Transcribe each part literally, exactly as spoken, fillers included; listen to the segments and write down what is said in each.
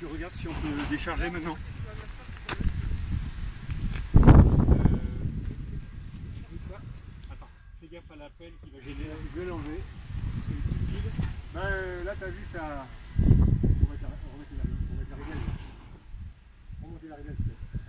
tu regardes si on peut le décharger maintenant. Attends, fais gaffe à la pelle qui va gêner. Je vais l'enlever. Bah, euh, là, t'as vu, ça. On va mettre la, on va mettre la, on va mettre la régale. On va monter la régale.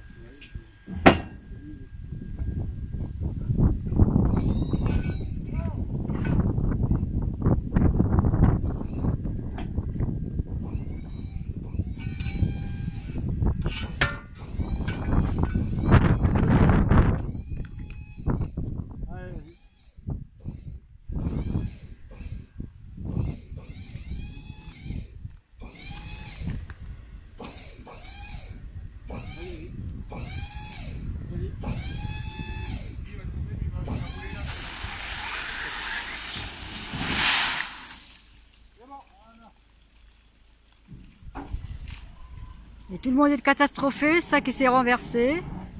Et tout le monde est catastrophé, ça qui s'est renversé.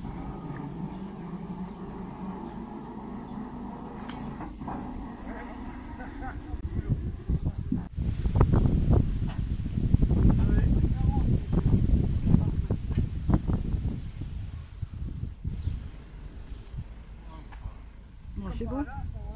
Bon, c'est bon.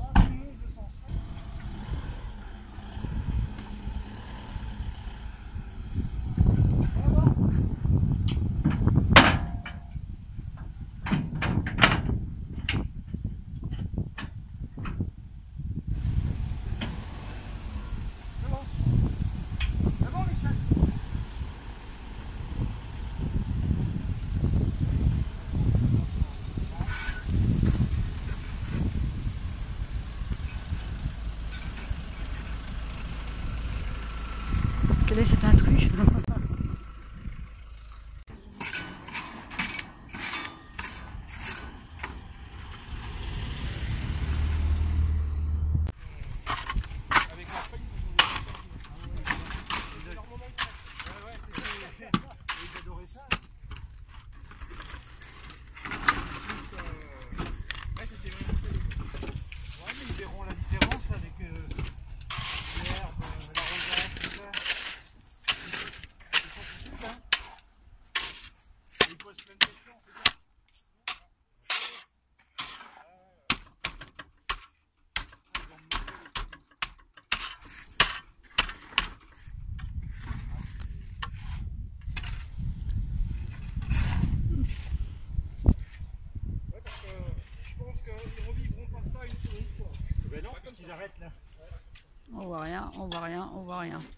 Quel est cet intrus? On voit rien, on voit rien, on voit rien.